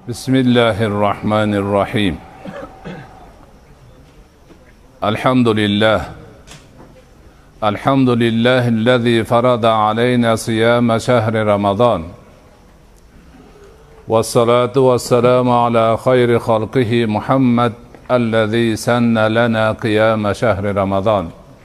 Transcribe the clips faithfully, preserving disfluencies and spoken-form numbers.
Bismillahirrahmanirrahim. Elhamdülillah. Elhamdülillahi'llezî farada aleyna siyâme şehri Ramazan. Vessalatu vesselamu ala hayri halqihi Muhammed ellezî senne lena kıyâme şehri Ramazan.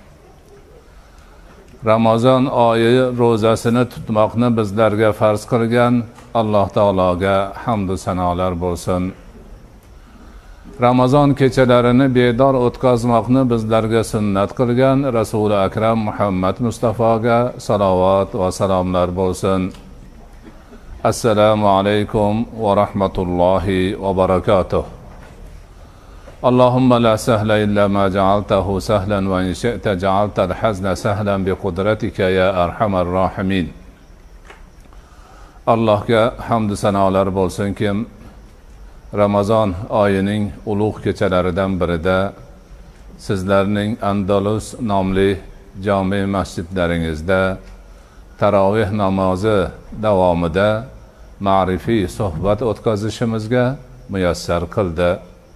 Ramazan oyi ro'zasini tutmoqni bizlarga farz qilgan Alloh taologa hamd va sanolar bo'lsin. Ramazon kechalarini bedor o'tkazmoqni bizlarga sunnat qilgan Rasuli akram Muhammad Mustafoga salovat va salomlar bo'lsin. Assalomu alaykum va rahmatullohi va barakatuh. Allahumma la sahla illa ma ja'altahu sahlan wa in shi'ta ja'alta al-hazna sahlan bi qudratika ya arhamar rahimin. Allohga hamd va sanolar bo'lsin kim Ramazon oyining ulug' kechalaridan birida sizlarning Andalus nomli jome masjidlaringizda taroveh namozi davomida ma'rifiy suhbat o'tkazishimizga muyassar qildi.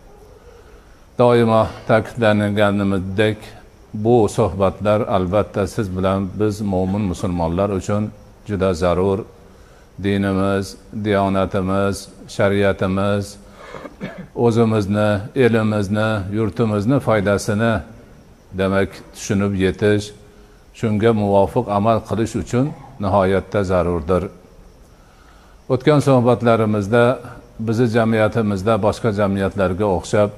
Doimo ta'kidlanganimizdek bu suhbatlar albatta siz bilan biz mo'min musulmonlar uchun juda zarur. Dinimiz, diyonatimiz, shariatimiz o'zimizni, elimizni, yurtimizni foydasini demak tushunib yetish, shunga muvofiq amal qilish uchun nihoyatda zarurdir. O'tgan suhbatlarimizda bizi jamiyatimizda boshqa jamiyatlarga o'xshab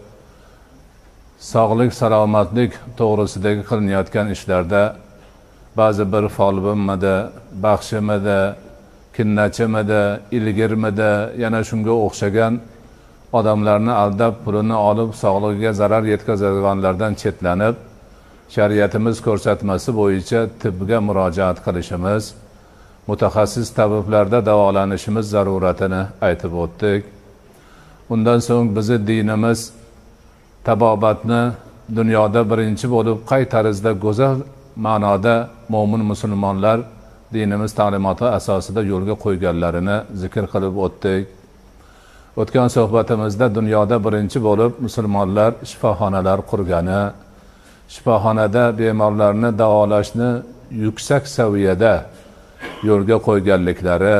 sog'lik, salomatlik to'g'risidagi qilinayotgan ishlarda ba'zi bir folbinmidi, baxshimidi, kinnachimidi, ilgirmidi, yana shunga o'xshagan odamlarni aldab pulini olib sog'ligiga zarar yetkazadiganlardan chetlanib, shariatimiz ko'rsatmasi bo'yicha tibga murojaat qilishimiz, mutaxassis tabiblarda davolanishimiz zaruratini aytib o'tdik. Undan so'ng bizi dinimiz tabobatni dunyoda birinchi bo'lib qay tarzda go'zal ma'noda mo'min musulmonlar dinimiz ta'limoti asosida yo'lga qo'yganlarini zikr qilib o'tdik. O'tgan suhbatimizda dunyoda birinchi bo'lib musulmonlar shifoxonalar qurgani, shifoxonada bemorlarni davolashni yuksak saviyada yo'lga qo'yganliklari,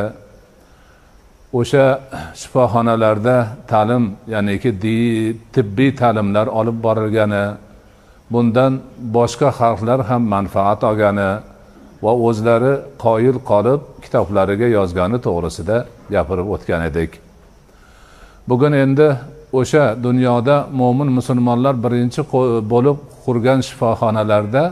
o'sha shifoxonalarda ta'lim, ya'niki tibbiy ta'limlar olib borilgani, bundan boshqa xalqlar ham manfaat olgani va o'zlari qoyil qolib kitoblariga yozgani to'g'risida gapirib o'tgan edik. Bugun endi o'sha dunyoda mo'min musulmonlar birinchi bo'lib qurgan shifoxonalarda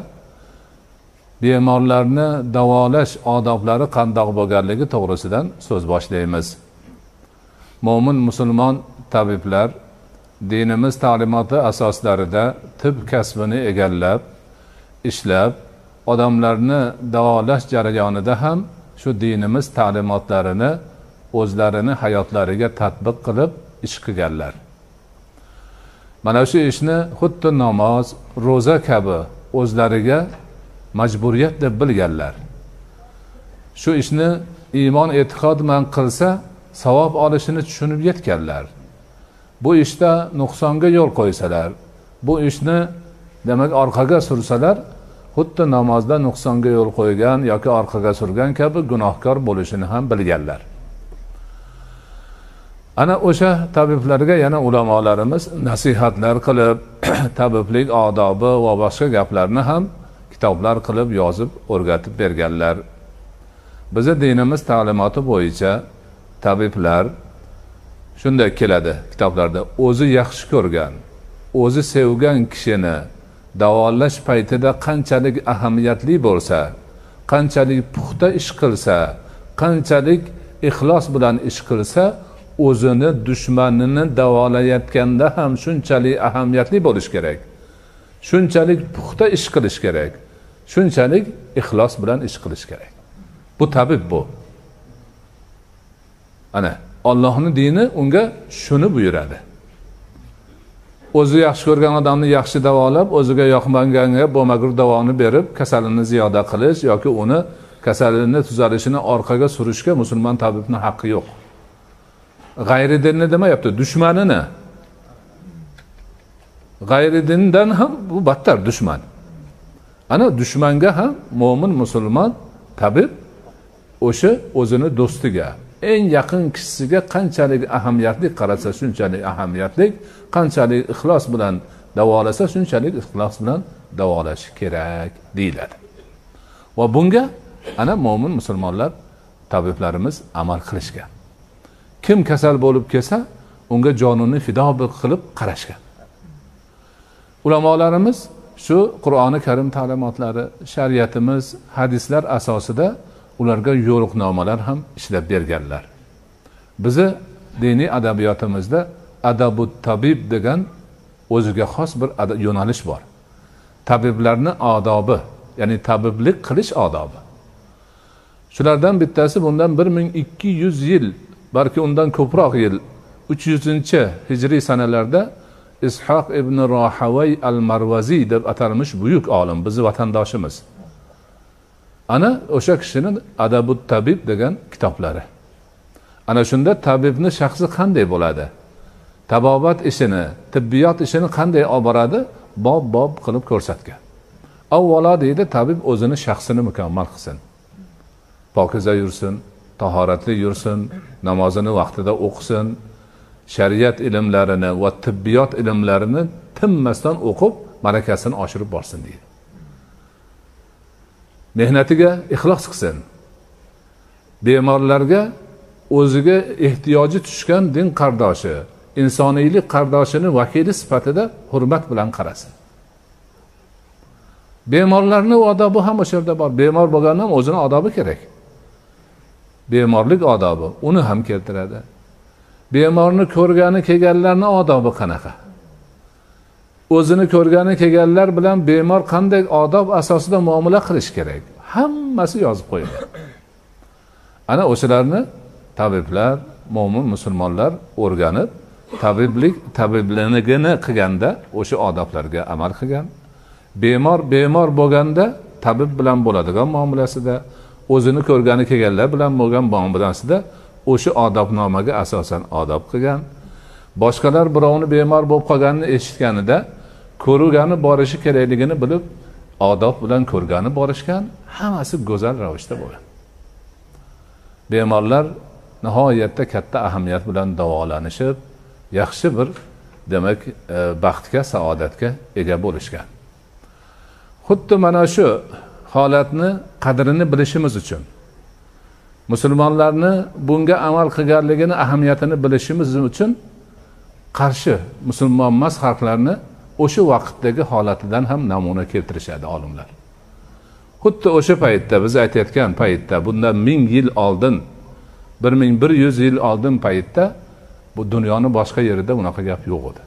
bemorlarni davolash odoblari qandoq bo'lganligi to'g'risidan so'z boshlaymiz. Mo'min musulmon tabiblar dinimiz ta'limoti asoslarida tib kasbini egallab, ishlab, odamlarni davolash jarayonida ham shu dinimiz ta'limotlarini o'zlarini hayotlariga tatbiq qilib ish qilganlar. Mana shu ishni xuddi namoz, ro'za kabi o'zlariga majburiyat deb bilganlar. Shu ishni iymon e'tiqod bilan qilsa savob olishini tushunib yetganlar. Bu ishda nuqsonga yo'l qo'ysalar, bu ishni demak orqaga sursalar, xuddi namozda nuqsonga yo'l qo'ygan yoki orqaga surgan kabi gunohkor bo'lishini ham bilganlar. Ana o'sha tabiblarga yana ulamolarimiz nasihatlar qilib, tabiblik odobi va boshqa gaplarni ham kitoblar qilib yozib o'rgatib berganlar. Bizi dinimiz ta'limoti bo'yicha tabiblar shunday keladi kitoblarda, o'zi yaxshi ko'rgan, o'zi sevgan kishini davolash paytida qanchalik ahamiyatli bo'lsa, qanchalik puxta ish qilsa, qanchalik ixlos bilan ish qilsa, o'zini dushmanini davolayotganda ham shunchalik ahamiyatli bo'lish kerak. Shunchalik puxta ish qilish kerak. Shunchalik ixlos bilan ish qilish kerak. Bu tabib bu. Ana Allohning dini unga shuni buyuradi. O'zi yaxshi ko'rgan odamni yaxshi davolab, o'ziga yoqmaganga bo'lmagur davoni berib, kasalini ziyoda qilish yoki uni kasalini tuzalishini orqaga surishga musulmon tabibning haqqi yo'q. g'ayri dinni demayapti, dushmanini. G'ayri dindan ham bu battar dushman. Ana dushmanga ham mo'min musulmon tabib o'sha o'zini do'stiga, eng yaqin kishisiga qanchalik ahamiyatli qarasa shunchalik ahamiyatli, qanchalik ixlos bilan davolasa shunchalik ixlos bilan davolash kerak deyiladi. Va bunga ana mo'min musulmonlar tabiblarimiz amal qilishgan. Kim kasal bo'lib kelsa, unga jonini fido qilib qarashgan. Ulamolarimiz shu Qur'oni Karim ta'limotlari, shariatimiz, hadislar asosida ularga yo'riqnomalar ham ishlab berganlar. Bizi diniy adabiyotimizda adabut tabib degan o'ziga xos bir yo'nalish bor. Tabiblarning odobi, ya'ni tabiblik qilish odobi. Shulardan bittasi bundan bir ming ikki yuz yil, balki undan ko'proq yil, uch yuzinchi hijriy sanalarda Ishoq ibn Rohavay al-Marvaziy deb atalmish buyuk olim, bizi vatandoshimiz. Ana o'sha kishining Adabut Tabib degan kitoblari. Ana shunda tabibning shaxsi qanday bo'ladi? Tabobat ishini, tibbiyot ishini qanday olib boradi? Bob-bob qilib ko'rsatgan. Avvalo deydi, tabib o'zini shaxsini mukammal qilsin. Pokiza yursin, tahoratli yursin, namozini vaqtida o'qisin, shariat ilmlarini va tibbiyot ilmlarini tinmasdan o'qib, malakasini oshirib borsin deydi. Mehnatiga ixlos qilsin. Bemorlarga o'ziga ehtiyoji tushgan din qardoshi, insoniylik qardoshini vakili sifatida hurmat bilan qarasin. Bemorlarning odobi ham o'sha yerda bor. Bemor bo'lgandan o'zini odobi kerak. Bemorlik odobi uni ham keltiradi. Bemorni ko'rgani kelganlarning odobi qanaqa? O'zini ko'rgani kelganlar bilan bemor qanday odob asosida muomala qilish kerak? Hammasi yozib qo'yilgan. Ana o'shalarni tabiblar, mo'min musulmonlar o'rganib, tabiblik tabibligini qilganda o'sha odoblarga amal qilgan. Bemor bemor bo'lganda tabib bilan bo'ladigan muomalasida, o'zini ko'rgani kelganlar bilan bo'lgan muomalasida o'sha odobnomaga asosan odob qilgan. Boshqalar birovni bemor bo'lib qolganini eshitganida ko'rgani borishi kerakligini bilib, odob bilan ko'rgani borishgan, hammasi go'zal ravishda bo'lgan. Bemorlar nihoyatda katta ahamiyat bilan davolanishib, yaxshi bir demak baxtga, saodatga ega bo'lishgan. Xuddi mana shu holatni qadrini bilishimiz uchun, musulmonlarni bunga amal qilganligini, ahamiyatini bilishimiz uchun qarshi musulmon emas xalqlarni o'sha vaqtdagi holatidan ham namuna keltirishadi olimlar. Xuddi o'sha paytda, biz aytayotgan paytda, bundan ming yil oldin, bir ming bir yuz yil oldin paytda bu dunyoning boshqa yerida unaqa gap yo'q edi.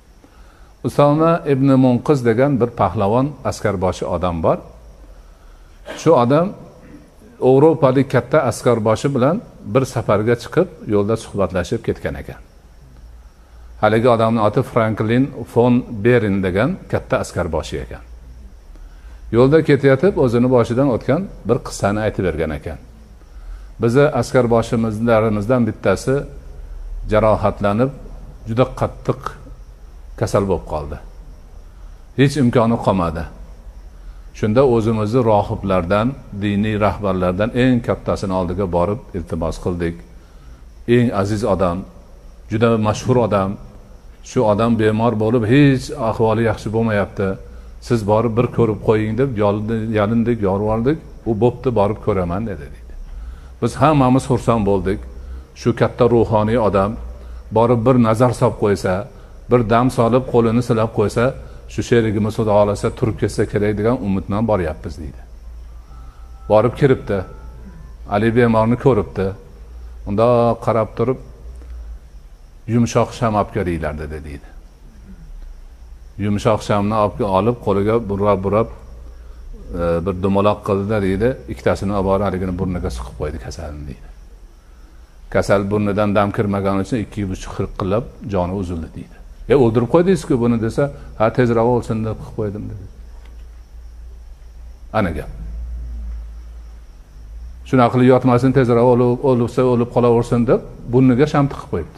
Usama ibn Munqiz degan bir pahlavon askarboshi odam bor. Shu odam Yevropalik katta askarboshi bilan bir safarga chiqib, yo'lda suhbatlashib ketgan ekan. Haligi odamning oti Franklin von Berin degan katta askarboshi ekan. Yo'lda ketayotib o'zini boshidan o'tgan bir qissani aytib bergan ekan. Bizi askarboshimizlarimizdan bittasi jarohatlanib, juda qattiq kasal bo'lib qoldi. Hech imkoni qolmadi. Shunda o'zimizni rohiblardan, diniy rahbarlardan eng kattasini oldiga borib iltimos qildik. Eng aziz odam, juda mashhur odam, shu odam bemor bo'lib, hech ahvoli yaxshi bo'lmayapti. Siz borib bir ko'rib qo'ying deb yalindik, yorvordik. U bo'pti, borib ko'raman dedi deydi. Biz hammamiz xursand bo'ldik. Shu katta ruhoniy odam borib bir nazar solib qo'ysa, bir dam solib qo'lini silab qo'ysa, shu sherigimiz xudo xolasa turib ketsa kerak degan umid bilan boryapmiz deydi. Borib kiribdi. Ali bemorni ko'ribdi. Unda qarab turib, yumshoq sham olib kelinglar dedi deydi. Yumshoq shamni olib qo'liga burab-burab bir dumaloq qildi deydi. Ikkitasini olib borib haligini burniga suqib qo'ydi kasalni deydi. Kasal burnidan dam kirmagani uchun ikki buchuq qilib joni uzildi deydi. "E o'ldirib qo'ydingiz-ku buni" desa, "Ha, tezroq o'lsin deb qilib qo'ydim" dedi. Ana gap. shunaqa qilib yotmasin, tezroq o'lib o'libsa o'lib qolaversin deb burniga sham tiqib qo'yibdi.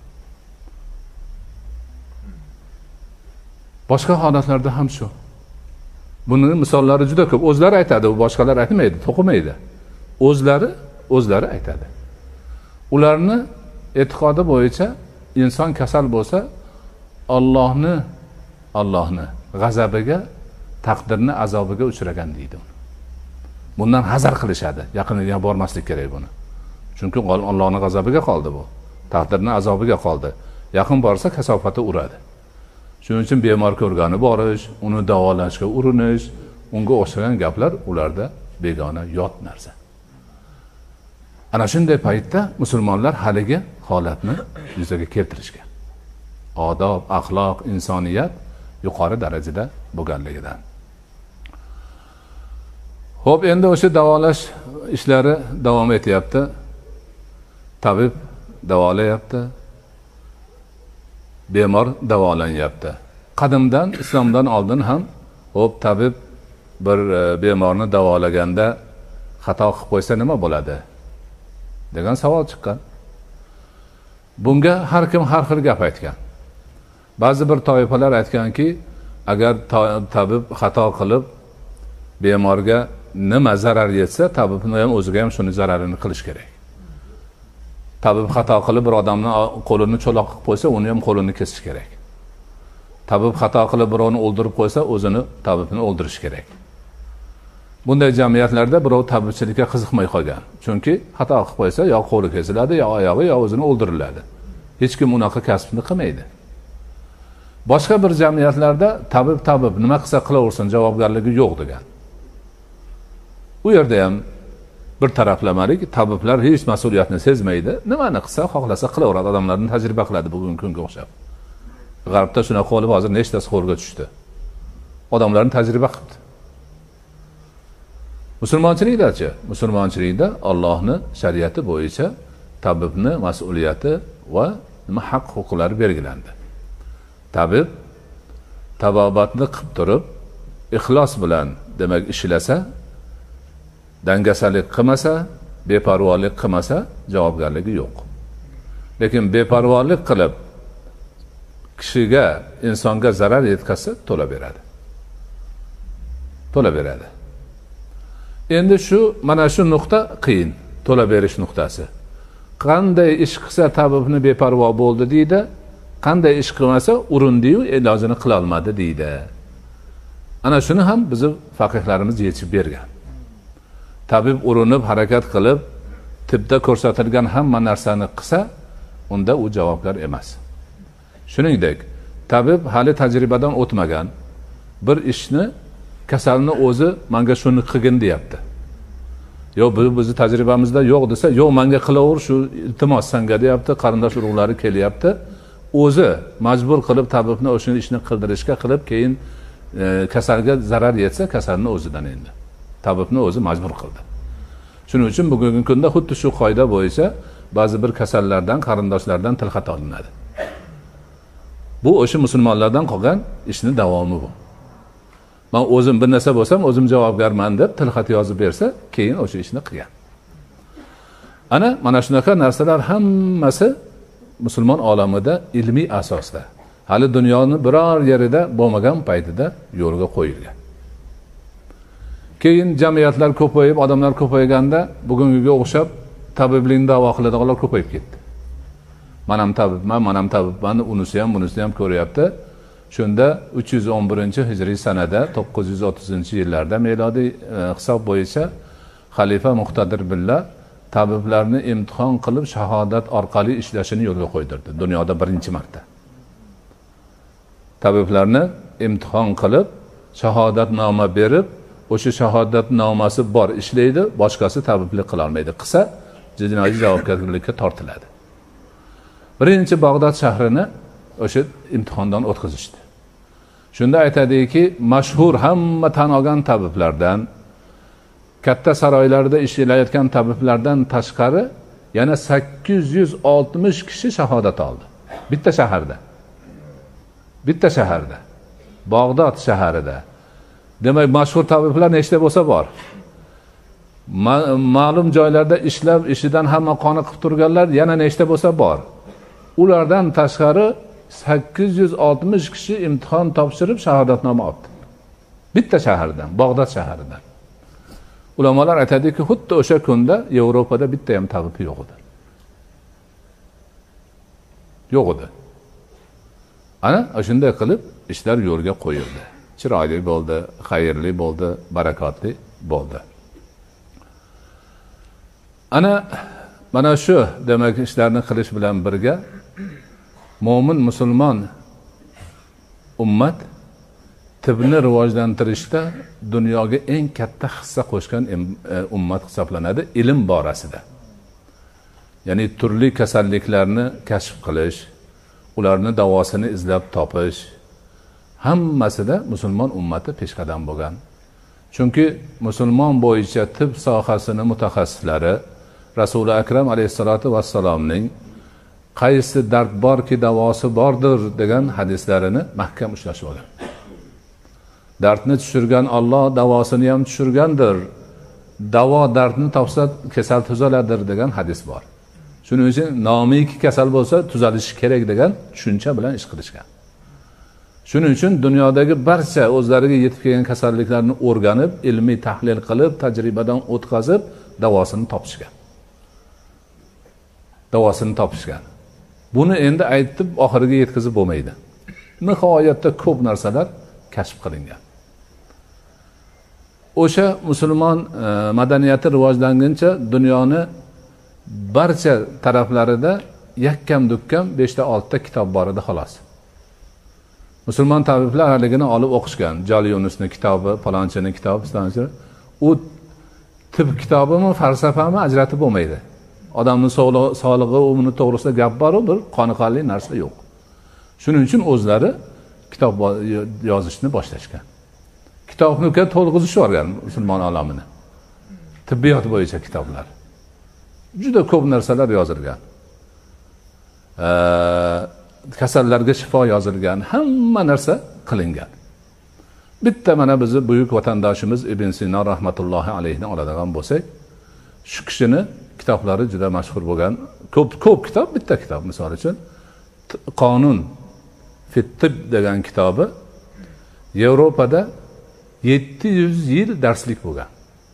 Boshqa holatlarda ham shu. Buning misollari juda ko'p. O'zlari aytadi, u boshqalar aytmaydi, to'qimaydi. O'zlari, o'zlari aytadi. Ularni e'tiqodi bo'yicha inson kasal bo'lsa, Allohni Allohni g'azabiga, taqdirni azobiga uchragan deydi. Bundan hazar qilishadi. Yaqiniga bormaslik kerak buni. Chunki Allohning g'azabiga qoldi bu. Taqdirni azobiga qoldi. Yaqin borsa kasofati uradi. Shuning uchun bemor ko'rgani borish, uni davolashga urinish, unga o'xshagan gaplar ularda begona, yot narsa. Ana shunday paytda musulmonlar haligi holatni yuzaga keltirishgan. Odob, axloq, insoniyat yuqori darajada bo'lganligidan. Xo'p, endi o'sha davolash ishlari davom etyapti. Tabib davolayapti. Bemor davolanyapti. Qadimdan, islomdan oldin ham xo'p, tabib bir bemorni davolaganda xato qilib qo'ysa nima bo'ladi degan savol chiqqan. Bunga har kim har xil gap aytgan. Ba'zi bir toifalar aytganki, agar tabib xato qilib bemorga nima zarar yetsa, tabibni ham o'ziga ham shuni zararini qilish kerak. Tabib xato qilib bir odamni qo'lini cho'loq qilib qo'ysa, uni ham qo'lini kesish kerak. Tabib xato qilib birovni o'ldirib qo'ysa, o'zini tabibni o'ldirish kerak. Bunday jamiyatlarda birov tabibchilikka qiziqmay qolgan. Chunki xato qilib qo'ysa, yo qo'li kesiladi, yo oyog'i, yo o'zini o'ldiriladi. Hech kim unaqa kasbni qilmaydi. Boshqa bir jamiyatlarda tabib tabib nima qilsa qilaversin, javobgarligi yo'q degan. U yerda ham bir taraflamalik, tabiblar hech mas'uliyatni sezmaydi. Nimani qilsa, xohlasa qilaveradi, odamlarni tajriba qiladi bugungi kunga o'xshab. G'arbda shunaqa qilib hozir nechtasi qo'lga tushdi. Odamlarni tajriba qildi. Musulmonchilikda-chi? Musulmonchilikda Allohning shariati bo'yicha tabibni mas'uliyati va nima haq-huquqlari belgilandi. Tabib tabobatni qilib turib, ixlos bilan demak ishlasa, dangasalik qilmasa, beparvolik qilmasa, javobgarligi yo'q. Lekin beparvolik qilib kishiga, insonga zarar yetkazsa, to'la beradi. To'la beradi. Endi shu mana shu nuqta qiyin, to'la berish nuqtasi. Qanday ish qilsa tabibni beparvo bo'ldi deydi, qanday ish qilmasa urindi-yu, ilojini qila olmadi deydi. Ana shuni ham bizning faqihlarimiz yechib bergan. Tabib urinib harakat qilib, tibda ko'rsatilgan hamma narsani qilsa, unda u javobgar emas. Shuningdek, tabib hali tajribadan o'tmagan bir ishni, kasalni o'zi menga shuni qilgin deyapti. Yo, bu bizning tajribamizda yo'q desa, yo'q, menga qilaver, shu iltimos senga deyapti, qarindosh urug'lari kelyapti. O'zi majbur qilib tabibni o'sha ishni qildirishga qilib, keyin e, kasalga zarar yetsa, kasalni o'zidan endi. Tabibni o'zi majbur qildi. Shuning uchun bugungi kunda xuddi shu qoida bo'yicha ba'zi bir kasallardan, qarindoshlardan tilxat olinadi. Bu o'sha musulmonlardan qolgan ishni davomi bu. Men o'zim bir narsa bo'lsam, o'zim javobgarman deb tilxat yozib bersa, keyin o'sha ishni qilgan. Ana mana shunaqa narsalar hammasi musulmon olamida ilmiy asosda, hali dunyoning biror yerida bo'lmagan paytida yo'lga qo'yilgan. Keyin jamiyatlar ko'payib, odamlar ko'payganda bugungiga o'xshab tabiblikni da'vo qiladiganlar ko'payib ketdi. Men ham tabibman, men ham tabibman, unisi ham, bunisi ham ko'ryapti. Shunda uch yuz o'n birinchi hijriy sanada to'qqiz yuz o'ttizinchi yillarda melodiy e, hisob bo'yicha xalifa Muqtadir Billah tabiblarni imtihon qilib shahodat orqali ishlashini yo'lga qo'ydirdi. Dunyoda birinchi marta. Tabiblarni imtihon qilib shahodatnoma berib, o'sha shahodatnomasi bor ishlaydi, boshqasi tabiblik qila olmaydi. Qilsa jinoiy javobgarlikka tortiladi. Birinchi Bag'dod shahrini o'sha imtihondan o'tkazishdi. Shunda aytadiki, mashhur hamma tan olgan tabiblardan, katta saroylarda ishlayotgan tabiblardan tashqari yana sakkiz yuz oltmish kishi shahodat oldi. Bitta shaharda. Bitta shaharda. Bag'dod shaharida. Demak, mashhur tabiblar nechta bo'lsa bor. ma'lum joylarda ishlab ishidan hamma qoniqib turganlar yana nechta bo'lsa bor. Ulardan tashqari sakkiz yuz oltmish kishi imtihon topshirib shahodatnoma oldi. Bitta shahardan, Bag'dod shaharidan. Ulamolar aytadiki, xuddi o'sha kunda Yevropada bitta ham tabib yo'q edi. Yo'q edi. Ana shunday qilib ishlar yo'lga qo'yildi. Chiroyli bo'ldi, xayrli bo'ldi, barakotli bo'ldi. Ana mana shu demak ishlarni qilish bilan birga mo'min musulmon ummat tibbni rivojlantirishda dunyoga eng katta hissa qo'shgan ummat hisoblanadi ilm borasida. Ya'ni turli kasalliklarni kashf qilish, ularni davosini izlab topish hammasida musulmon ummati peshqadam bo'lgan. Chunki musulmon bo'yicha tibb sohasini mutaxassislari Rasuli akram alayhisolatu vassalomning qaysi dard borki davosi bordir degan hadislarini mahkam ushlashib olgan. Dardni tushirgan Alloh davosini ham tushirgandir. Davo dardni topsa kasal tuzaladir degan hadis bor. Shuning uchun nomiki kasal bo'lsa tuzalishi kerak degan tushuncha bilan ish qilishgan. Shuning uchun dunyodagi barcha o'zlariga yetib kelgan kasalliklarni o'rganib, ilmiy tahlil qilib, tajribadan o'tkazib davosini topishgan. Davosini topishgan. Buni endi aytib oxiriga yetkazib bo'lmaydi. Nihoyatda ko'p narsalar kashf qilingan. O'sha musulmon e, madaniyati rivojlanguncha dunyoni barcha taraflarida yakkam-dukkam besh ta olti ta kitob bor edi xolos. Musulmon tabiblar haligini olib o'qishgan. Jali Yunusning kitobi, palonchining kitobi, istonchi. U tib kitobimi, falsafami ajratib bo'lmaydi. Odamning sog'lig'i, umri to'g'risida gap bor, bir qoniqarli narsa yo'q. Shuning uchun o'zlari kitob yozishni boshlashgan. Kitobni to'lg'izishib olgan musulmon olamini. Tibbiyot bo'yicha kitoblar. Juda ko'p narsalar yozilgan. E, kasallarga shifo yozilgan, hamma narsa qilingan. Bitta mana bizni buyuk vatandoshimiz Ibn Sino rahmatullohi alayhini oladigan bo'lsak, shu kishini kitoblari juda mashhur bo'lgan. Ko'p ko'p kitob, bitta kitob misol uchun Qonun fi tibb degan kitobi Yevropada yetti yuz yil darslik bo'lgan.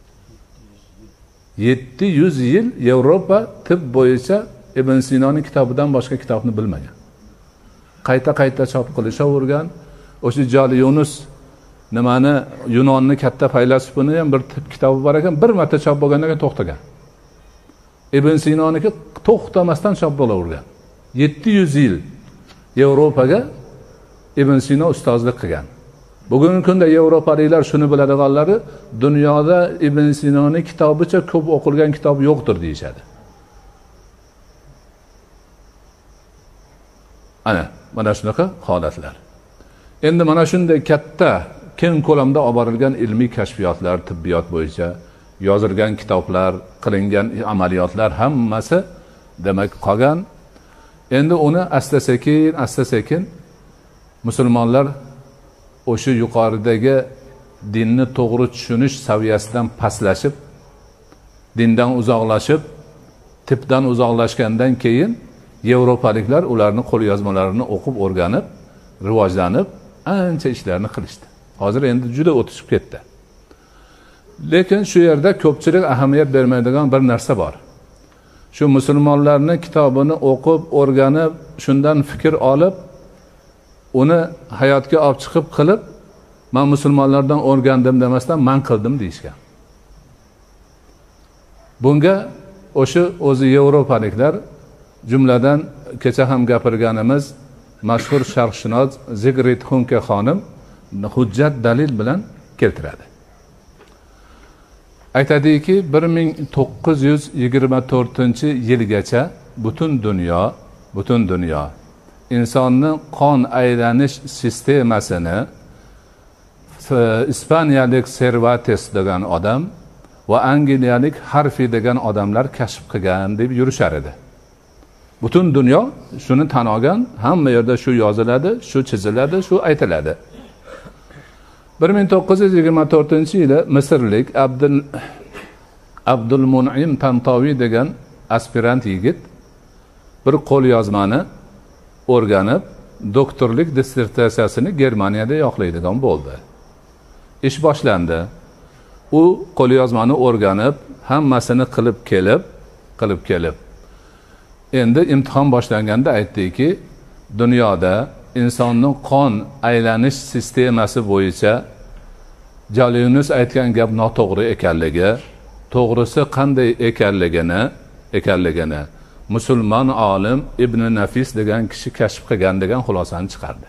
yetti yuz yil Yevropa tibb bo'yicha Ibn Sinoning kitobidan boshqa kitobni bilmagan. Qayta-qayta chop qilishavergan. O'sha Jali Yunus nimani Yunonni katta faylasufini ham bir tibb kitobi bor ekan, bir marta chop bo'lgandan keyin to'xtagan. Ibn Sinoniki to'xtamasdan chop bo'lavergan. yetti yuz yil Yevropaga Ibn Sino ustozlik qilgan. Bugungi kunda Yevropaliklar shuni biladiganlari, dunyoda Ibn Sinoning kitobicha ko'p o'qilgan kitob yo'qdir deyshadi. Ana, mana shunaqa holatlar. Endi mana shunday katta, keng ko'lamda olib borilgan ilmiy kashfiyotlar, tibbiyot bo'yicha yozilgan kitoblar, qilingan amaliyotlar hammasi demak qolgan. Endi uni asta-sekin, asta-sekin musulmonlar o'sha yuqoridagi dinni to'g'ri tushunish saviyasidan pastlashib, dindan uzoqlashib, tibbdan uzoqlashgandan keyin Yevropaliklar ularning qo'lyozmalarini o'qib o'rganib, rivojlanib, ancha ishlarni qilishdi. Hozir endi juda o'tishib ketdi. Lekin shu yerda ko'pchilik ahamiyat bermaydigan bir narsa bor. Shu musulmonlarning kitobini o'qib, o'rganib, shundan fikr olib, uni hayotga olib chiqib qilib, men musulmonlardan o'rgandim demasdan men qildim deyishgan. Bunga o'sha o'zi Yevropaliklar, jumladan kecha ham gapirganimiz mashhur sharqshunos Zigrid Hunke xonim hujjat dalil bilan keltiradi. Aytadiki, bir ming to'qqiz yuz yigirma to'rtinchi yilgacha butun dunyo, butun dunyo insonning qon aylanish sistemasini ispaniyalik Cervantes degan odam va angliyalik Harvey degan odamlar kashf qilgan deb yurishar edi. Butun dunyo shuni tan olgan, hamma yerda shu yoziladi, shu chiziladi, shu aytiladi. bir ming to'qqiz yuz yigirma to'rtinchi yili Misrlik Abdul Abdulmun'im Tantaviy degan aspirant yigit bir qo'lyozmani o'rganib, doktorlik dissertatsiyasini Germaniyada yoqlaydigan bo'ldi. Ish boshlandi. U qo'lyozmani o'rganib, hammasini qilib kelib, qilib kelib. Endi imtihon boshlanganda aytdiki, dunyoda insonning qon aylanish sistemasi bo'yicha Jaliyunus aytgan gap noto'g'ri ekanligi, to'g'risi qanday ekanligini, ekanligini musulmon olim Ibn Nafis degan kishi kashf qilgan degan xulosani chiqardi.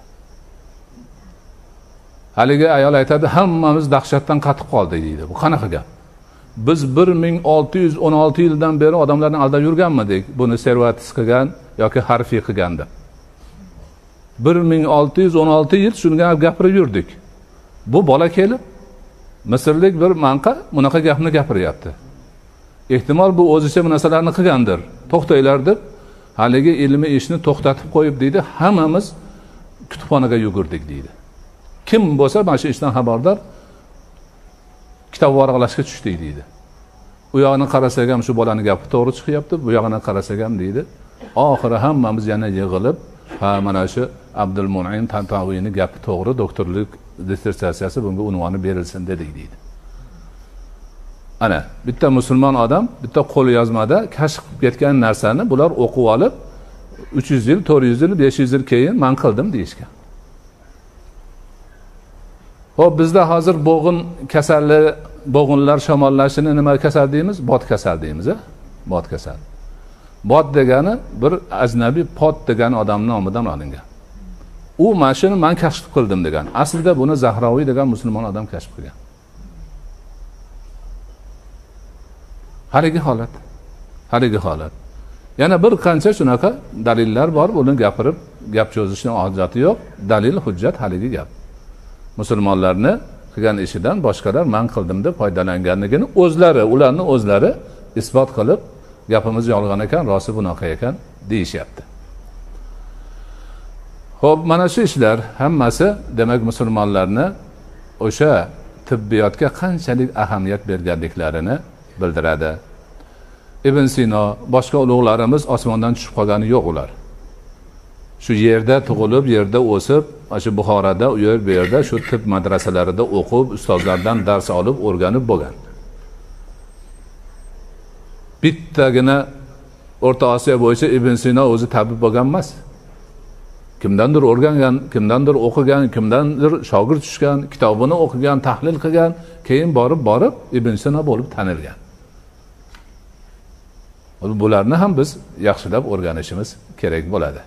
Haligi ayol aytadi, hammamiz dahshatdan qatib qoldik deydi. Bu qanaqa gap? Biz bir ming olti yuz o'n olti yildan beri odamlarni aldab yurganmidik? Buni Servatis qilgan yoki Harfiy qilgan deb. bir ming olti yuz o'n olti yil shunga gapirib yurdik. Bu bola kelib Misrlik bir manqa bunaqa gapni gapiryapti. Ehtimol bu o'zicha bu narsalarni qilgandir. To'xtaylar deb haligi ilmiy ishni to'xtatib qo'yib deydi, hammamiz kutubxonaga yugurdik deydi. Kim bo'lsa mana shu ishdan xabardor kitob varaqlashga tushdik deydi. U yoqni qarasak ham shu bolaning gapi to'g'ri chiqyapti, bu yoqni qarasak ham deydi. Oxiri hammamiz yana yig'ilib, ha mana shu Abdulmun'im Tantaviyning gapi to'g'ri, doktorlik dissertatsiyasi bunga unvoni berilsin dedik deydi. Ana bitta musulmon odam bitta qo'lyozmada kashf qilib ketgan narsani bular o'qib olib uch yuz yil, to'rt yuz yil, besh yuz yil keyin men qildim deyishgan. Xo'p, bizda hozir bo'g'in kasalli, bo'g'inlar shamollashini nima kasal deymiz? Bot kasal deymiz, a? Bot kasal. Bot degani bir ajnabiy pot degan odam nomidan olingan. U mashini men kashf qildim degan. Aslida buni Zahraviy degan musulmon odam kashf qilgan. Haligi holat. Haligi holat. Yana bir qancha shunaqa dalillar bor, buni gapirib, gap cho'zishning hojati yo'q. Dalil, hujjat haligi gap. Musulmonlarni qilgan ishidan boshqalar men qildim deb foydalanganligini o'zlari, ularning o'zlari isbot qilib, gapimiz yolg'on ekan, rosi bunaqa ekan deyishyapti. Xo'p, mana shu ishlar hammasi demak musulmonlarni o'sha tibbiyotga qanchalik ahamiyat berganliklarini bildiradi. Ibn Sino, boshqa ulug'larimiz osmondan tushib qolgani yo'q ular. Shu yerda tug'ilib, yerda o'sib, shu Buxoroda, u yer bu yerda shu tibb madrasalarida o'qib, ustozlardan dars olib, o'rganib bo'lgan. Bittagina O'rta Osiyo bo'yicha Ibn Sino o'zi tabib bo'lgan emas. Kimdandir o'rgangan, kimdandir o'qigan, kimdandir shogird tushgan, kitobini o'qigan, tahlil qilgan, keyin borib borib Ibn Sino bo'lib tanilgan. Bularni ham biz yaxshilab o'rganishimiz kerak bo'ladi.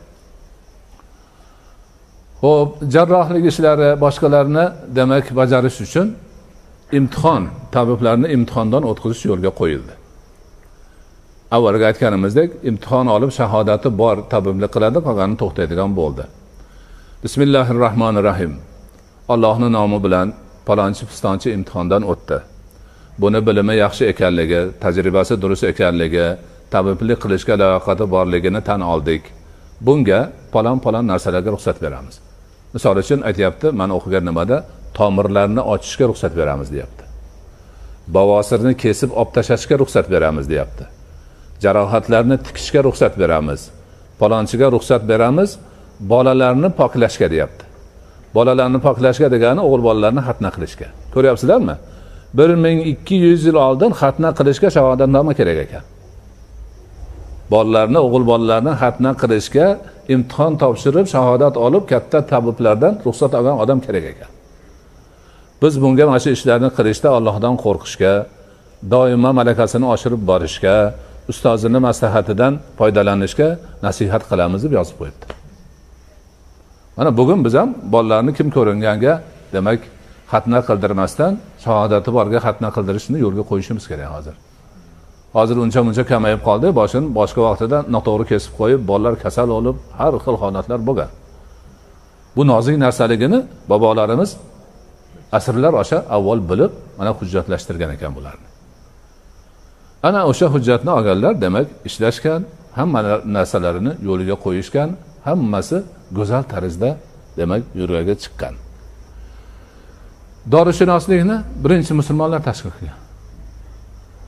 Xo'p, jarrohlik ishlari boshqalarni demak bajarish uchun imtihon, tabiblarni imtihondan o'tkazish yo'lga qo'yildi. Avvalga aytganimizdek, imtihon olib shahodati bor tabiblik qiladi, qolganini to'xtaydigan bo'ldi. Bismillahirrohmanirrohim. Allohning nomi bilan palonchi pistonchi imtihondan o'tdi. Buni bilimi yaxshi ekanligi, tajribasi durust ekanligi, tabiblik qilishga layoqati borligini tan oldik. Bunga palon-palon narsalarga ruxsat beramiz. Misol uchun aytayapti, men o'qigan nimada tomirlarni ochishga ruxsat beramiz deyapti. Bavosirni kesib olib tashlashga ruxsat beramiz deyapti. Jarohatlarni tikishga ruxsat beramiz. Palonchiga ruxsat beramiz, bolalarni poklashga deyapti. Bolalarni poklashga degani o'g'il bolalarni xatna qilishga. Ko'ryapsizlarmi? bir ming ikki yuz yil oldin xatna qilishga shahodatnoma kerak ekan. Bolalarni, o'g'il bolalarni xatna qilishga imtihon topshirib, shahodat olib, katta tabiblardan ruxsat olgan odam kerak ekan. Biz bunga mana shu ishlarni qilishda Allohdan qo'rqishga, doimo malakasini oshirib borishga, ustozining maslahatidan foydalanishga nasihat qilamiz deb yozib qo'yibdi. Mana bugun biz ham bolalarni kim ko'ringanga, demak, xatna qildirmasdan shahodati borga xatna qildirishni yo'lga qo'yishimiz kerak hozir. Hozir uncha-muncha kamayib qoldi, boshini boshqa vaqtida noto'g'ri kesib qo'yib, bolalar kasal bo'lib, har xil holatlar bo'lgan. Bu nozik narsaligini bobolarimiz asrlar osha avval bilib, mana hujjatlashtirgan ekan bularni. Ana o'sha hujjatni olganlar demak ishlashgan, hamma narsalarini yo'liga qo'yishgan, hammasi go'zal tarzda demak yo'lga chiqqan. Dorishunoslikni birinchi musulmonlar tashkil qilgan.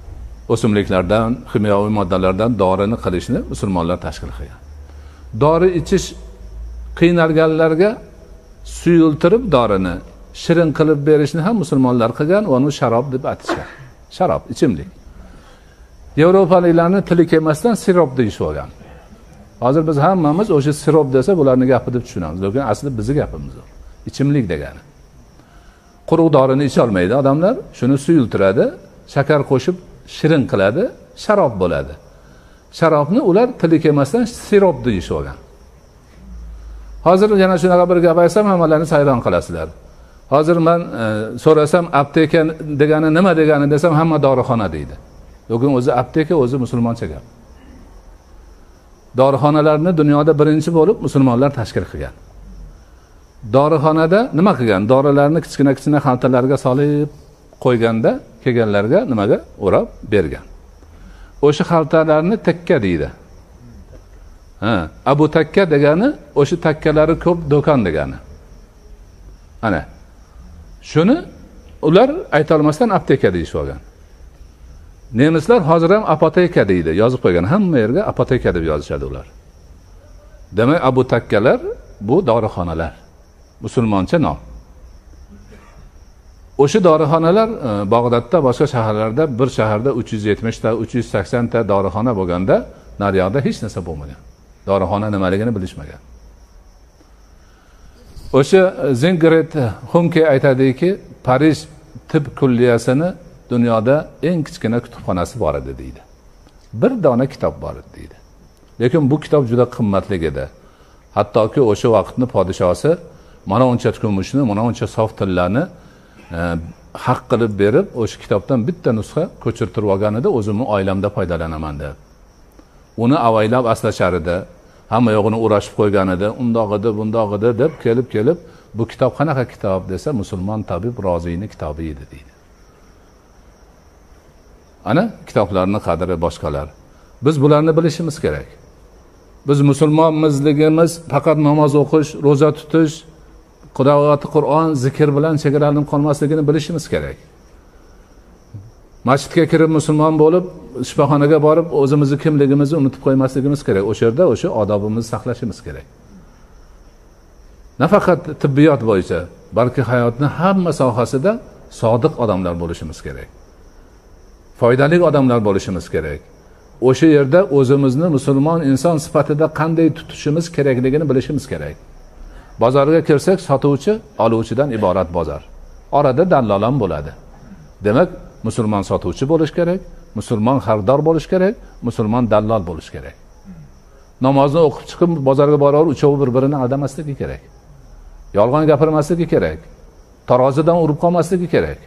o'simliklardan, kimyoviy moddalardan dorini qilishni musulmonlar tashkil qilgan. Dori ichish qiynalganlarga suyultirib dorini shirin qilib berishni ham musulmonlar qilgan va uni sharob deb atashgan. Sharob, ichimlik. Yevropaliklarning tili kelmasdan sirop deyishib olgan. Hozir biz hammamiz o'sha sirop desa bularning gapi deb tushunamiz, lekin aslida bizning gapimiz u. Ichimlik degani. Quruq dorini icha olmaydi odamlar, shuni suyultiradi, shakar qo'shib shirin qiladi, sharob bo'ladi. Sharobni ular tili kelmasdan sirop deyishib olgan. Hozir yana shunaqa bir gap aytsam, hammalarni sayron qilasizlar. Hozir men e, so'rasam apteka degani nima degani desam, hamma dorixona deydi. Lekin o'zi apteka o'zi musulmoncha gap. Dorixonalarni dunyoda birinchi bo'lib musulmonlar tashkil qilgan. Dorixonada nima qilgan? Dorilarni kichkina-kichkina xaltalarga solib qo'yganda kelganlarga nimaga o'rab bergan. O'sha xaltalarni takka deydi. Ha, Abu Takka degani o'sha takkalari ko'p do'kon degani. Ana. Shuni ular ayta olmasdan apteka deyishib olgan. Nemislar hozir ham apoteka deydi, yozib qo'ygan. Hamma yerga apoteka deb yozishadi ular. Demak, Abu Takkalar bu dorixonalar. Musulmoncha nom. O'sha dorixonalar Bag'dodda, boshqa shaharlarda bir shaharda uch yuz yetmish ta, uch yuz sakson ta dorixona bo'lganda, naryoqda hech narsa bo'lmagan. Dorixona nimaligini bilishmagan. O'sha Zingret Hunke aytadiki, Parij tib kulliyasini dunyoda eng kichkina kutubxonasi bor edi deydi. Bir dona kitob bor edi deydi. Lekin bu kitob juda qimmatli edi. Hattoki o'sha vaqtning podshosi mana uncha kumushni, mana uncha sof tillarni e, haq qilib berib, o'sha kitobdan bitta nusxa ko'chirtirib olgan edi, o'zimning oilamda foydalanaman deb. Uni avaylab aslashar edi. Hamma yo'g'ini o'rashib qo'ygan edi, undoq edi, bundoq edi deb kelib-kelib, bu kitob qanaqa kitob desa, musulmon tabib Roziyning kitobi edi deydi. Ana kitoblarning qadri boshqalar. Biz bularni bilishimiz kerak. Biz musulmonmizligimiz faqat namoz o'qish, roza tutish, qiroati Qur'on, zikr bilan chegaralanib qolmasligini bilishimiz kerak. Masjidga kirib musulmon bo'lib, shifoxonaga borib o'zimizni kimligimizni unutib qo'ymasligimiz kerak. O'sha yerda o'sha odobimizni saqlashimiz kerak. Nafaqat tibbiyot bo'yicha, balki hayotning hamma sohasida sodiq odamlar bo'lishimiz kerak. Foydali odamlar bo'lishimiz kerak. O'sha yerda o'zimizni musulmon inson sifatida qanday tutishimiz kerakligini bilishimiz kerak. Bozorga kirsak, sotuvchi oluvchidan iborat bozor. Orada dallol ham bo'ladi. Demak, musulmon sotuvchi bo'lish kerak, musulmon xaridor bo'lish kerak, musulmon dallol bo'lish kerak. Namozni o'qib chiqib bozorga boraver, uchovi bir-birini aldamasligi kerak. Yolg'on gapirmasligi kerak. Tarozidan urib qolmasligi kerak.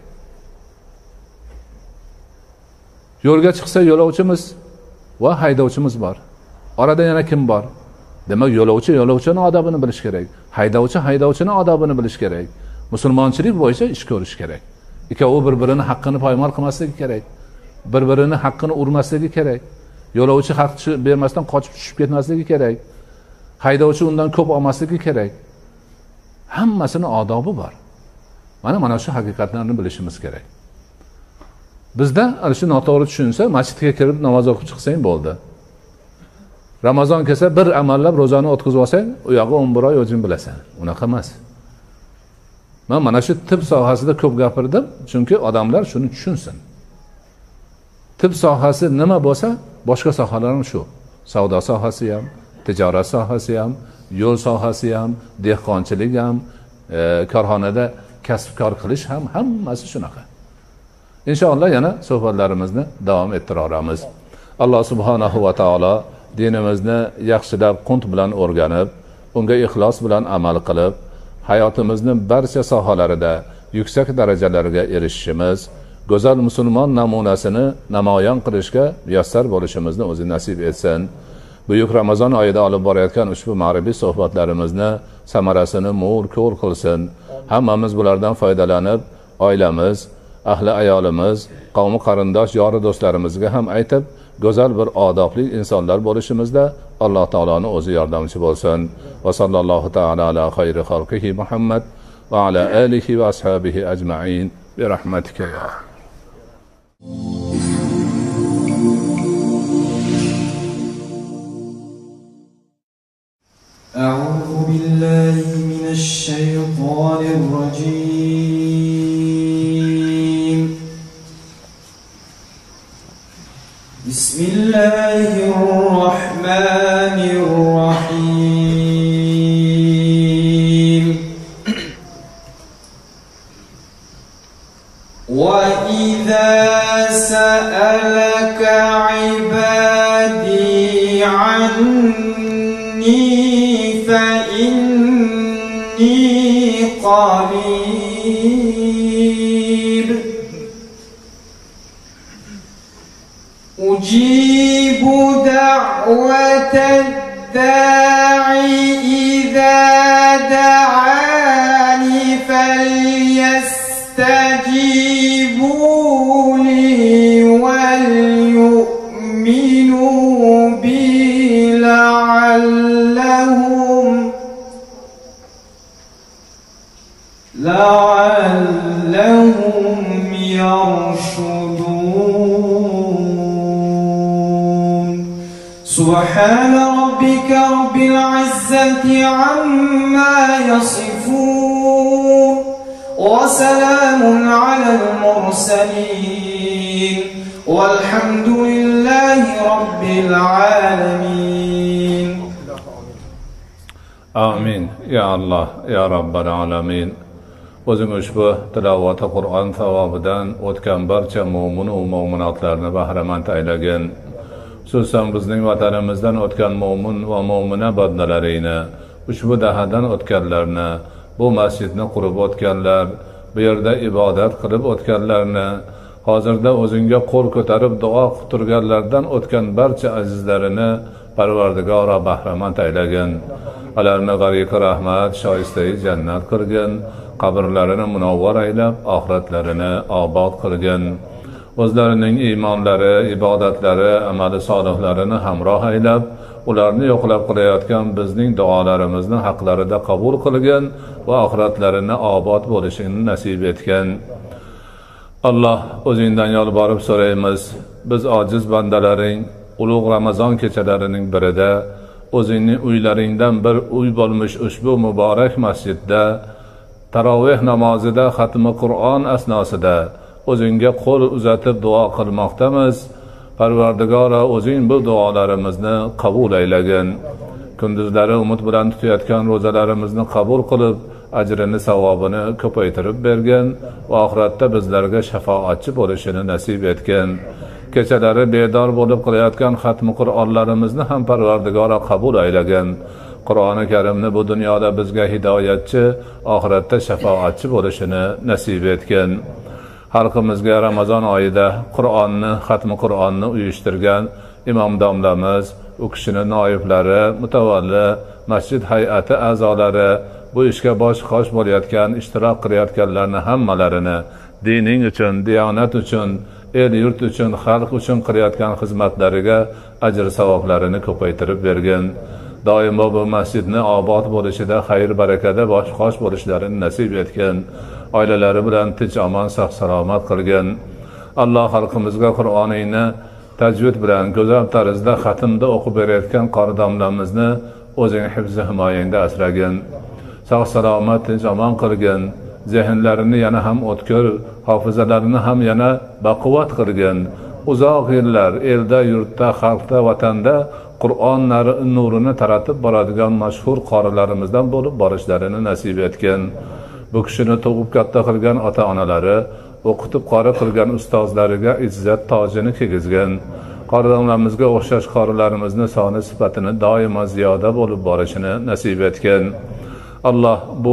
Yo'lga chiqsa yo'lovchimiz va haydovchimiz bor. Orada yana kim bor? Demak, yo'lovchi yo'lovchining odobini bilish kerak. Haydovchi haydovchining odobini bilish kerak. Musulmonchilik bo'yicha ish ko'rish kerak. Ikkovi bir-birini haqqini poymol qilmasligi kerak. Bir-birini haqqini urmasligi kerak. Yo'lovchi haq bermasdan qochib tushib ketmasligi kerak. Haydovchi undan ko'p olmasligi kerak. Hammasining odobi bor. Mana mana shu haqiqatlarni bilishimiz kerak. Bizda ana shu noto'g'ri tushunsa, masjidga kirib namoz o'qib chiqsang bo'ldi. Ramazon kelsa bir amallab ro'zani o'tkazib olsang, u yog'i o'n bir oy o'zing bilasan. Unaqa emas. Men mana shu tib sohasida ko'p gapirdim, chunki odamlar shuni tushunsin. Tib sohasi nima bo'lsa, boshqa sohalar ham shu. Savdo sohasi ham, tijorat sohasi ham, yo'l sohasi ham, dehqonchilik ham, e, korxonada kasb-kor qilish ham hammasi shunaqa. Inshaalloh yana suhbatlarimizni davom ettiramiz. Alloh subhanahu va taolo dinimizni yaxshilab qunt bilan o'rganib, unga ixlos bilan amal qilib, hayotimizning barcha sohalarida yuksak darajalarga erishishimiz, go'zal musulmon namunasini namoyon qilishga muyassar bo'lishimizni o'zi nasib etsin. Buyuk Ramazon oyida olib borayotgan ushbu ma'rifiy suhbatlarimizni samarasini mo'l ko'l qilsin. Hammamiz bulardan foydalanib, oilamiz, ahli ayolimiz, qavmi qarindosh, yori do'stlarimizga ham aytib, go'zal bir odobli insonlar bo'lishimizda Alloh taoloning o'zi yordamchi bo'lsin. Va sallallohu taala ala xayri xalqihi Muhammad va ala alihi va ashabihi ajma'in bi rahmatika ya أعوذ بالله من الشيطان الرجيم. بسم الله الرحمن الرحيم. وإذا سألك عبادي عني فإني قريب أجيب دعوة الداعي إذا دعاني فليستجيبوا لي وليؤمنوا بي لعلهم لعلهم يرشدون. سبحان ربك رب العزة عما يصفون وسلام على المرسلين والحمد لله رب العالمين. آمين يا الله يا رب العالمين. O'zing ushbu tilovati Qur'on savobidan o'tgan barcha mo'min va mo'minotlarni bahramand aylagin. Xususan bizning vatanimizdan o'tgan mo'min va mo'mina bandalaringni, ushbu dahadan o'tganlarni, bu masjidni qurib o'tganlar, bu yerda ibodat qilib o'tganlarni, hozirda o'zingga qo'l ko'tarib duo qilib turganlardan o'tgan barcha azizlarini Parvardigora bahramand aylagin. Ularni g'ariqi rahmat, shoistai jannat qilgin. Qabrlarini munavvar aylab, oxiratlarini obod qilgin. O'zlarining iymonlari, ibodatlari, amali solihlarini hamroh aylab, ularni yo'qlab qilayotgan bizning duolarimizni haqlarida qabul qilgin va oxiratlarini obod bo'lishini nasib etgin. Alloh, o'zingdan yolborib so'raymiz. Biz ojiz bandalaring ulug' Ramazon kechalarining birida o'zingning uylaringdan bir uy bo'lmish ushbu muborak masjidda taroveh namozida xatmi Qur'on asnosida o'zingga qo'l uzatib duo qilmoqdamiz. Parvardigora, o'zing bu duolarimizni qabul aylagin. Kunduzlari umid bilan tutayotgan ro'zalarimizni qabul qilib, ajrini, savobini ko'paytirib bergin va oxiratda bizlarga shafoatchi bo'lishini nasib etgin. Kechalari bedor bo'lib qilayotgan xatmi Qur'onlarimizni ham Parvardigora qabul aylagin. Qur'oni Karimni bu dunyoda bizga hidoyatchi, oxiratda shafoatchi bo'lishini nasib etgin. Xalqimizga Ramazon oyida Qur'onni, xatmi Qur'onni uyushtirgan imom domlamiz, u kishining noiblari, mutavalli, masjid hay'ati a'zolari, bu ishga bosh qosh bo'layotgan, ishtirok qilayotganlarni hammalarini dining uchun, diyonat uchun, el yurt uchun, xalq uchun qilayotgan xizmatlariga ajr savoblarini ko'paytirib bergin. Doimo bu masjidni obod bo'lishida, xayr barakada bosh qosh bo'lishlarini nasib etgin. Oilalari bilan tinch omon sog' salomat qilgin. Alloh xalqimizga Qur'oningni tajvid bilan go'zal tarzda xatmda o'qib berayotgan qori domlamizni o'zing hifzi himoyangda asragin. Sog' salomat tinch omon qilgin. Zehnlarini yana ham o'tkir, hofizalarini ham yana baquvvat qilgin. Uzoq yillar elda, yurtda, xalqda, vatanda Qur'on nurini taratib boradigan mashhur qorilarimizdan bo'lib borishlarini nasib etgin. Bu kishini tug'ib katta qilgan ota-onalari, o'qitib qori qilgan ustozlariga izzat tojini kiygizgin. Qorilarimizga o'xshash qorilarimizni soni sifatini doimo ziyoda bo'lib borishini nasib etgin. Alloh bu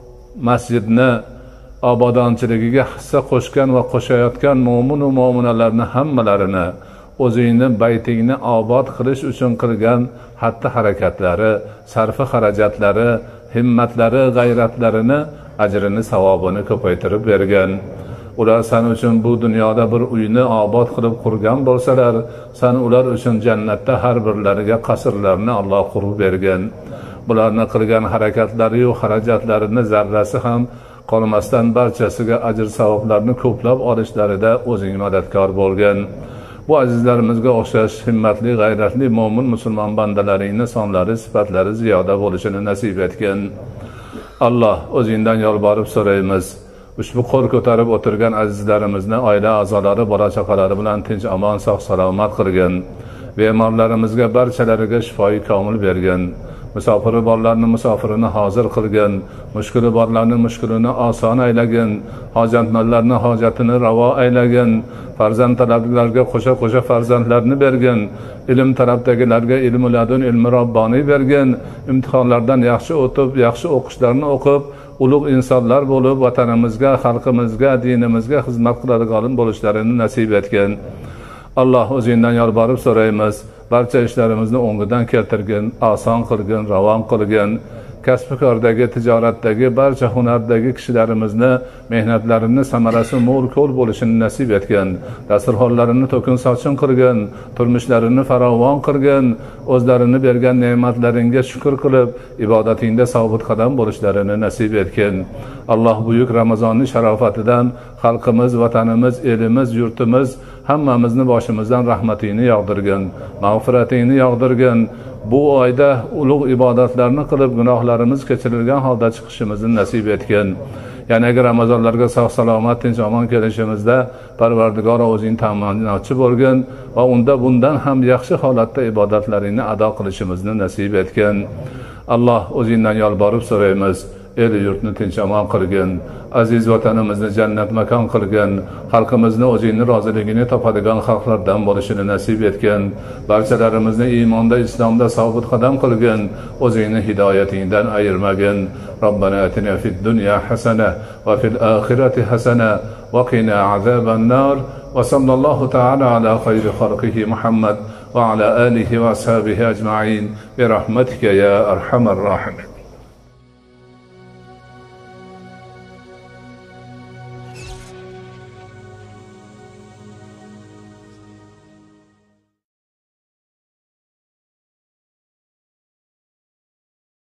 masjidni obodonchiligiga hissa qo'shgan va qo'shayotgan mo'min va mo'minalarni hammalarini o'zingni baytingni obod qilish uchun qilgan xatti harakatlari, sarfi xarajatlari, himmatlari, g'ayratlarini, ajrini, savobini ko'paytirib bergan. Ular sen uchun bu dunyoda bir uyni obod qilib qurgan bo'lsalar, sen ular uchun jannatda har birlariga qasrlarni Alloh qurib bergan. Bularni qilgan harakatlari yu xarajatlarini zarrasi ham qolmasdan barchasiga ajr savoblarni ko'plab olishlarida o'zing madadkor bo'lgan. bu azizlarimizga o'xshash himmatli, g'ayratli mo'min musulmon bandalaringning sonlari, sifatlari ziyoda bo'lishini nasib etgin. Alloh, o'zingdan yolborib so'raymiz. Ushbu qo'l ko'tarib o'tirgan azizlarimizni oila a'zolari, bola chaqalari bilan tinch, omon, sog' salomat qilgin. Bemorlarimizga barchalariga shifoyi komil bergin. Musofiri borlarni musofirini hozir qilgin. Mushkuli borlarni mushkulini oson aylagin. Hojatmonlarni hojatini ravo aylagin. Farzand talablarga qo'sha-qo'sha farzandlarni bergin. Ilm tarafdagilarga ilm ladun, ilmi robboniy bergin. Imtihonlardan yaxshi o'tib, yaxshi o'qishlarni o'qib, ulug' insonlar bo'lib, vatanimizga, xalqimizga, dinimizga xizmat qiladigan bo'lishlarini nasib etgin. Alloh, o'zingdan yolborib so'raymiz. Barcha ishlarimizni o'ngidan keltirgin, oson qilgin, ravon qilgin. Kasb-kordagi, tijoratdagi, barcha hunardagi kishilarimizni mehnatlarini samarasi mo'l ko'l bo'lishini nasib etgin. Dasturxonlarini to'kin sochin qilgin, turmushlarini farovon qilgin. O'zlarini bergan ne'matlaringga shukr qilib, ibodatingda sobit qadam bo'lishlarini nasib etgin. Alloh, buyuk Ramazonning sharofatidan xalqimiz, vatanimiz, elimiz, yurtimiz hammamizni boshimizdan rahmatingni yog'dirgin, mag'firatingni yog'dirgin. Bu oyda ulug' ibodatlarni qilib, gunohlarimiz kechirilgan holda chiqishimizni nasib etgin. Yanagi Ramazonlarga sog' salomat, tinch, omon kelishimizda Parvardigor o'zing ta'minotchi bo'lgin va unda bundan ham yaxshi holatda ibodatlaringni ado qilishimizni nasib etgin. Alloh, o'zingdan yolborib so'raymiz. El yurtni tinch, omon qilgin. Aziz vatanimizni jannat makon qilgin. Xalqimizni o'zingni roziligini topadigan xalqlardan bo'lishini nasib etgin. Barchalarimizni iymonda, islomda sobit qadam qilgin. O'zingni hidoyatingdan ayirmagin. Robbana atina fid dunya hasana va fil oxirati hasana va qina azaban nar. Va sallallohu ta'ala ala khayri xalqihi Muhammad va ala alihi va ashabihi ajma'in bi rahmatika ya arhamar rahimin.